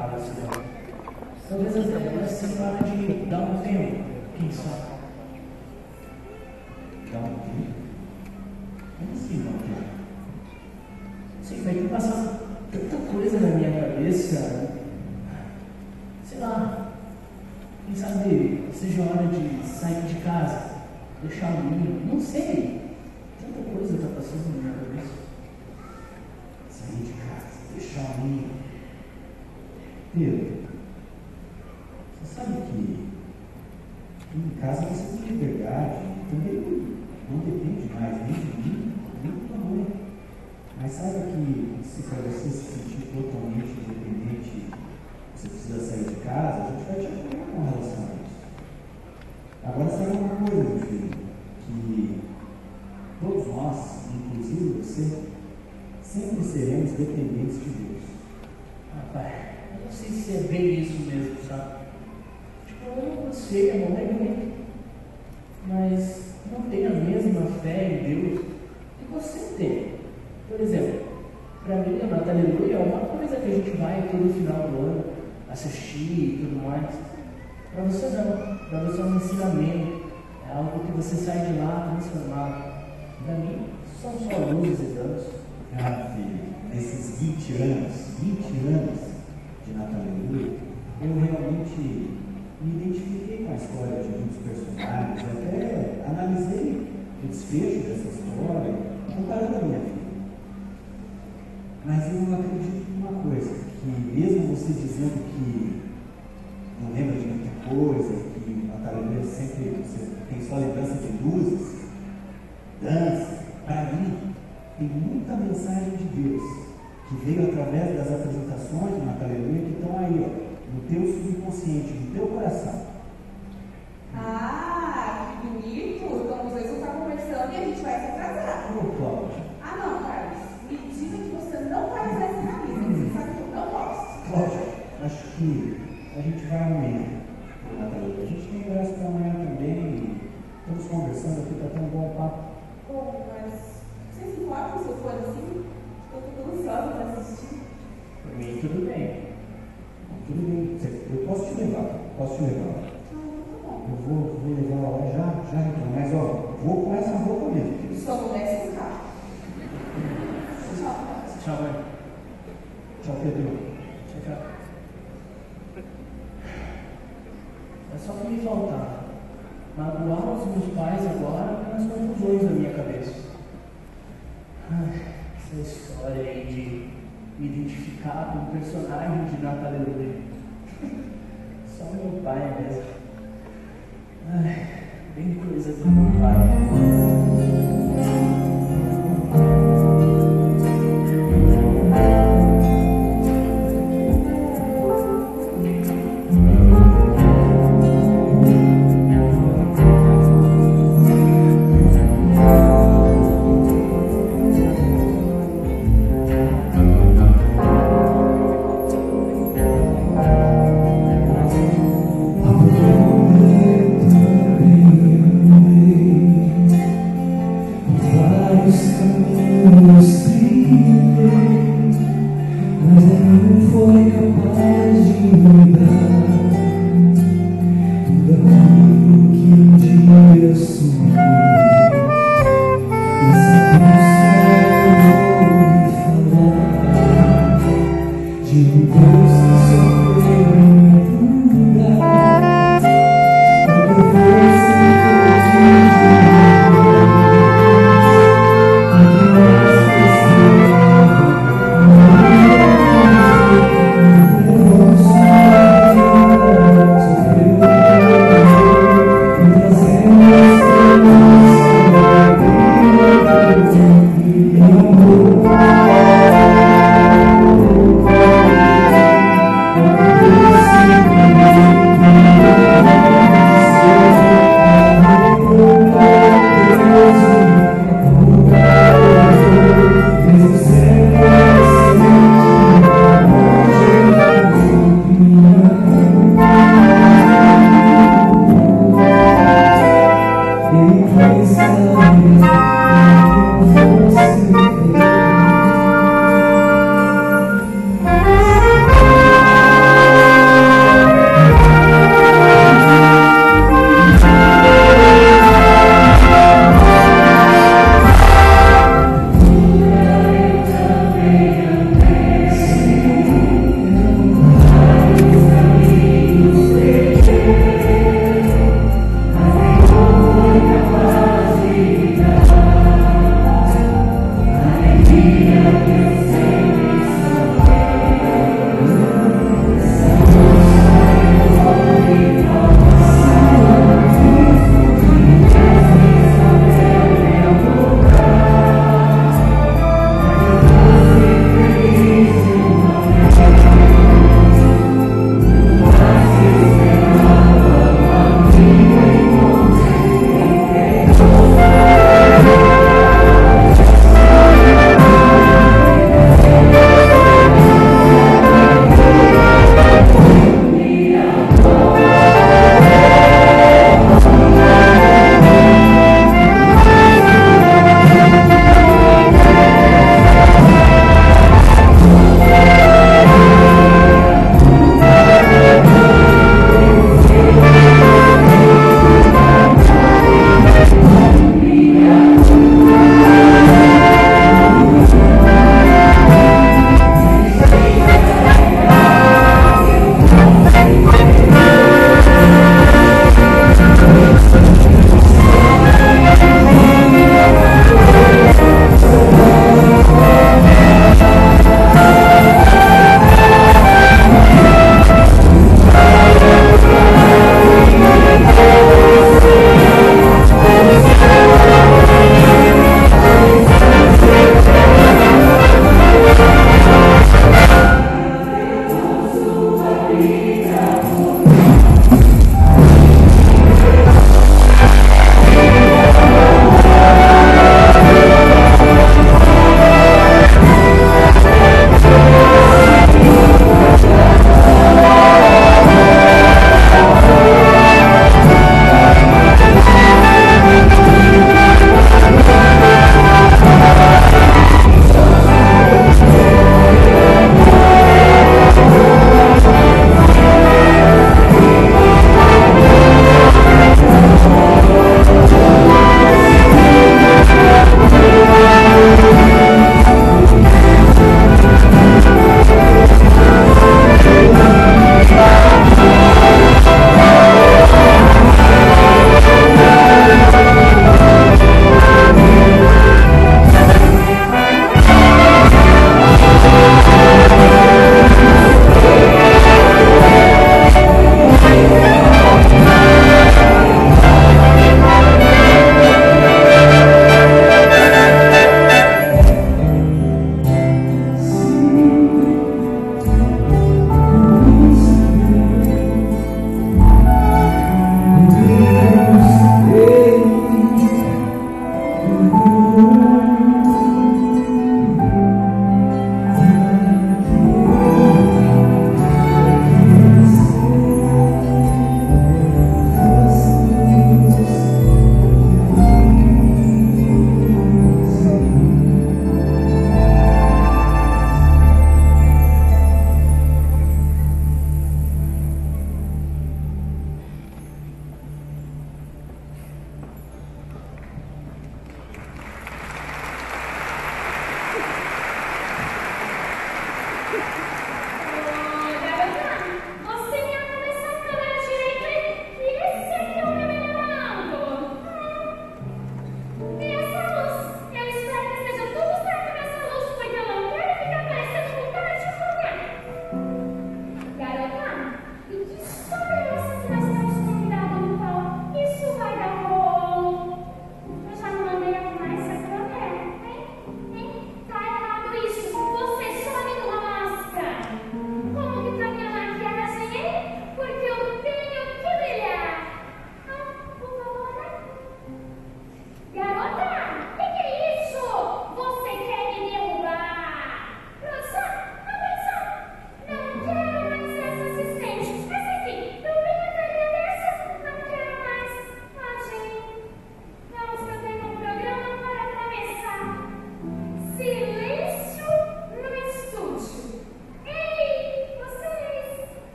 acaba se dando. Talvez ela seja hora de dar um tempo, quem sabe? Dar um tempo? Como assim, não tempo? Sim, vai ter passado tanta coisa na minha cabeça. Sei lá. Quem sabe seja hora de sair de casa, deixar o menino, não sei. Tanta coisa está passando na minha cabeça. Sair de casa, deixar o menino. Pedro, você sabe que em casa você tem liberdade, também não depende mais nem de mim, nem da tua mãe. Mas saiba que se para você se sentir totalmente independente, você precisa sair de casa, a gente vai te apoiar com relação a isso. Agora saiba uma coisa, meu filho, que todos nós, inclusive você, sempre seremos dependentes de Deus. Pai, eu não sei se é bem isso mesmo, sabe? Tipo, eu amo você, amor, muito, mas não tenho a mesma fé em Deus que você tem. Por exemplo, para mim, a Natália Aleluia é uma coisa que a gente vai todo final do ano assistir e tudo mais. Para você não, para você é um ensinamento, é algo que você sai de lá transformado. Para mim, são só luzes e danos. Ah, filho, nesses 20 anos de Natália Aleluia, eu realmente me identifiquei com a história de muitos personagens, até analisei o desfecho dessa história, comparando a minha vida. Mas eu acredito em uma coisa, que mesmo você dizendo que não lembra de muita coisa, que Natália Aleluia sempre você tem só lembrança de luzes, dança, para mim, tem muita mensagem de Deus que veio através das apresentações de Natália Aleluia que estão aí, ó, no teu subconsciente, no teu coração. Ah, que bonito! Então os dois vão estar conversando e a gente vai se atrasar. Ô, Cláudia. Ah, não, Carlos. Me diga que você não vai usar essa camisa. Você sabe que eu não gosto. Cláudia, acho que a gente vai amanhã, Natália. A gente tem ingresso para amanhã também. Estamos conversando aqui, está tão bom o papo. Bom, mas vocês se importam se eu for assim? Eu estou ansiosa para assistir. Por mim, tudo bem. Tudo bem, eu posso te levar. Eu vou levar ela já então, mas ó, vou com essa roupa mesmo. Só não desce no carro. Tchau. Tchau, mãe. Tchau, Pedro. Tchau. É só que me faltar magoar os meus pais agora pelas confusões na minha cabeça. Essa história aí de me identificar com o personagem de Natália Aleluia. Só meu pai mesmo. Bem coisa do meu pai.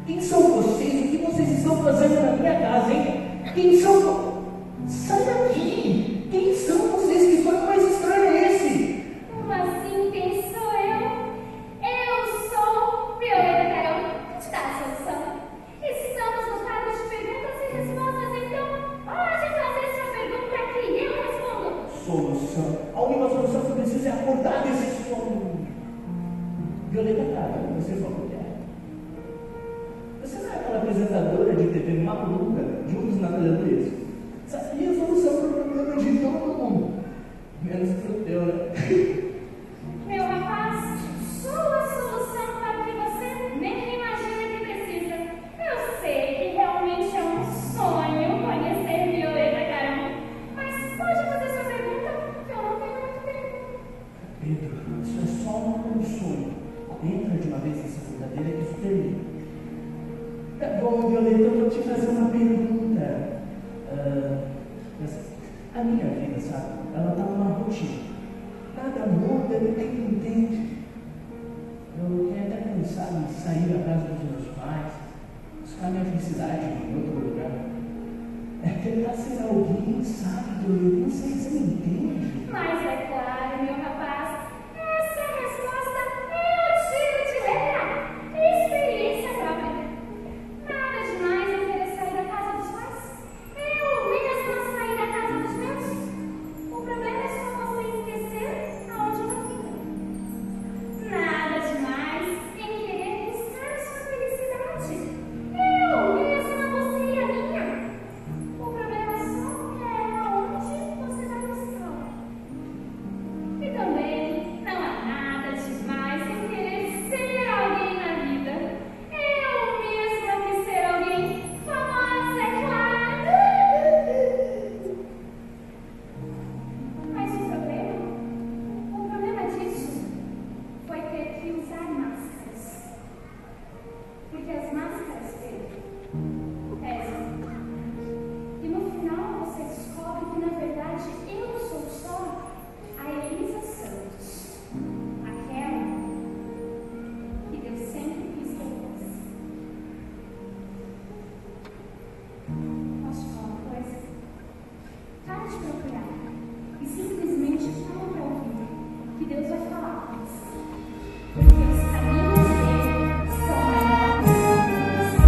Quem são vocês? O que vocês estão fazendo na minha casa, hein? Quem são? Sai daqui! Quem são vocês? Que sonho mais estranho é esse? Como assim? Quem sou eu? Eu sou Violeta Carol. Vou te dar a solução. Estamos no quadro de perguntas e respostas, então pode fazer sua pergunta que eu respondo. Solução. A única solução que eu preciso é acordar desse sono. Violeta Carol, você falou que é. Você não é aquela apresentadora de TV maluca de um dos nadadores? Sabia a solução para o problema de todo mundo. Menos pro teu, né? Meu rapaz, sou a solução para o que você nem imagina que precisa. Eu sei que realmente é um sonho conhecer Violeta Carol, mas pode fazer sua pergunta que eu não tenho muito tempo. Pedro, isso é só um sonho. Entra de uma vez nessa brincadeira que isso termina. Tá bom, Violeta, eu vou te fazer uma pergunta. A minha vida, sabe? Ela tá numa rotina. Nada muda, o tempo entende. Eu tenho até pensado em sair da casa dos meus pais, buscar minha felicidade em outro lugar. É tentar ser alguém, sabe, Violeta? Não sei se você me entende. Mas é claro, meu rapaz, essa resposta eu tiro de letra. Experiência própria. Nada demais em querer sair da casa dos pais. Eu mesma saí da casa dos meus. O problema é só você esquecer aonde eu fico. Nada demais em querer buscar a sua felicidade. Eu mesma busquei a minha. O problema só é aonde você vai buscar. E também não há nada demais em querer ser alguém na vida. Eu mesma quis ser alguém famosa, é claro. Mas o problema disso foi ter que usar máscaras. Porque as máscaras, Pedro, pesam. E no final você descobre que na verdade eu sou só a Elisa Santos, aquela que Deus sempre quis que eu fosse. Posso te falar uma coisa? Para de procurar e simplesmente fala para ouvir que Deus vai falar com você. Porque os caminhos dele são maiores do que os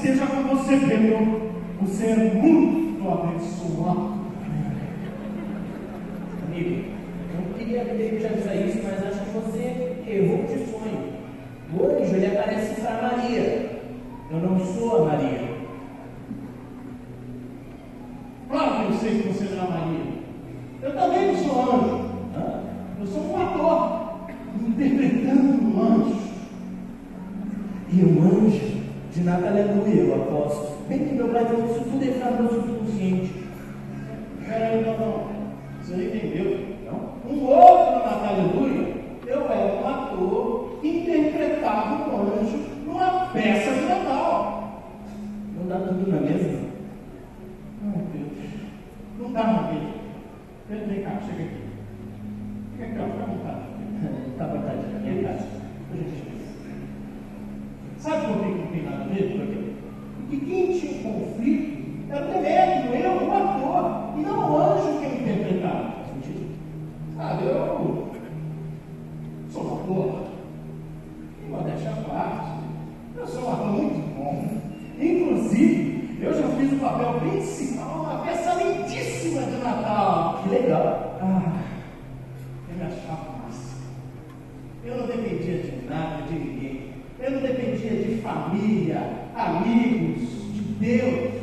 seja com você, Pedro. Você é muito abençoado. Amigo, eu não queria ter que te avisar isso, mas acho que você errou de sonho. O anjo, ele aparece para Maria. Eu não sou a Maria. Claro que eu sei que você não é Maria. Eu também não sou anjo. Eu sou um ator interpretando um anjo. E um anjo de nada, aleluia, eu aposto. Bem que meu pai falou que isso tudo é para meu subconsciente. Não. Você não entendeu? Não? Um outro Natal, aleluia, eu era um ator que interpretava um anjo numa peça de Natal. Não dá tudo na mesma? Não, Deus. Não dá na mesma. Pedro, vem cá, chega aqui. Fica aqui, ó, fica à vontade. Está à vontade, na minha casa. Sabe por que não tem nada a ver? Por quê? Porque quem tinha um conflito era o Demétrio, eu, o ator, e não o anjo que eu interpretava. Faz sentido? Sabe, eu sou um ator, e modéstia à parte, eu sou um ator muito bom. Inclusive, eu já fiz o papel principal numa peça lindíssima de Natal. Que legal. Eu me achava massa. Eu não dependia de nada, de ninguém. Eu não dependia de família, amigos, de Deus.